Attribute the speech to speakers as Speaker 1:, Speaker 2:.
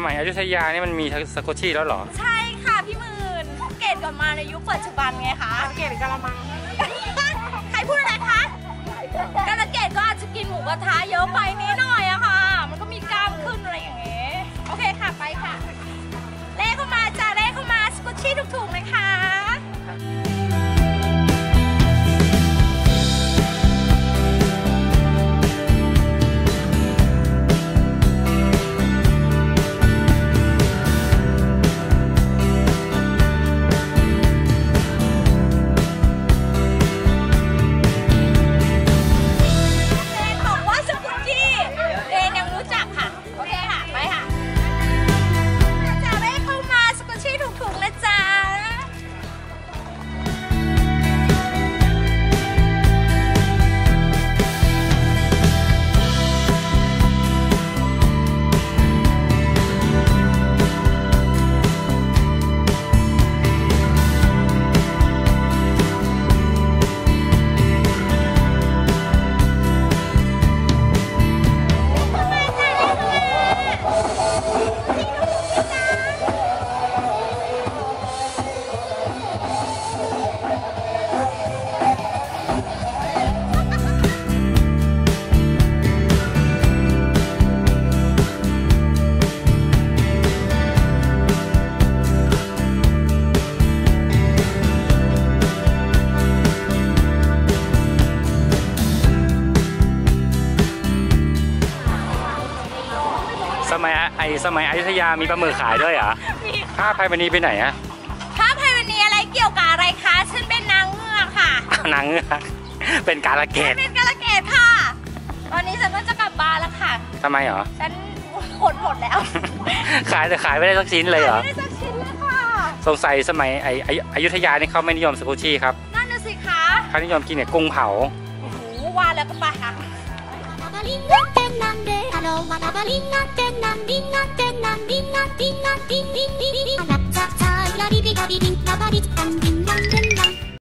Speaker 1: มัยอยุธยานี่มันมีสกุชชี่แล้วเหรอ
Speaker 2: ใช่ค่ะพี่หมื่นเกตก่อนมาในยุคปัจจุบันไงคะเกตกะละมังใครพูดอะไรคะกะละเกตก็อาจจะกินหมูกระทะเยอะไปนิดหน่อยอะค่ะมันก็มีกล้ามขึ้นอะไรอย่างเงี้ยโอเคค่ะไปค่ะเลขเข้ามาจ้าเลขเข้ามาสกุชชี่ถูกๆเลยค่ะ
Speaker 1: สมัยอยุธยามีปลาหมึกขายด้วยเหรอผ้าไพวันนี้ไปไหนอะ
Speaker 2: ผ้าไพวันนี้อะไรเกี่ยวกับอะไรคะฉันเป็นนางเงือกค่ะ
Speaker 1: นางเงือกเป็นกาลเกต
Speaker 2: เป็นกาลเกตค่ะตอนนี้ฉันก็จะกลับบ้านแล้วค่ะ
Speaker 1: ทำไมเหรอ
Speaker 2: ฉันขนหมดแล้ว
Speaker 1: ขายแต่ขายไม่ได้สักชิ้นเลยเหรอ
Speaker 2: ไม่ได้สักชิ้นเลยค่ะ
Speaker 1: สงสัยสมัยอยุธยานี่เขาไม่นิยมสกุชชี่ครับ
Speaker 2: นั่นน่ะสิคะ
Speaker 1: เขานิยมกินเนี่ยกุ้งเผา
Speaker 2: โอ้โหว่าแล้วก็ไปค่ะ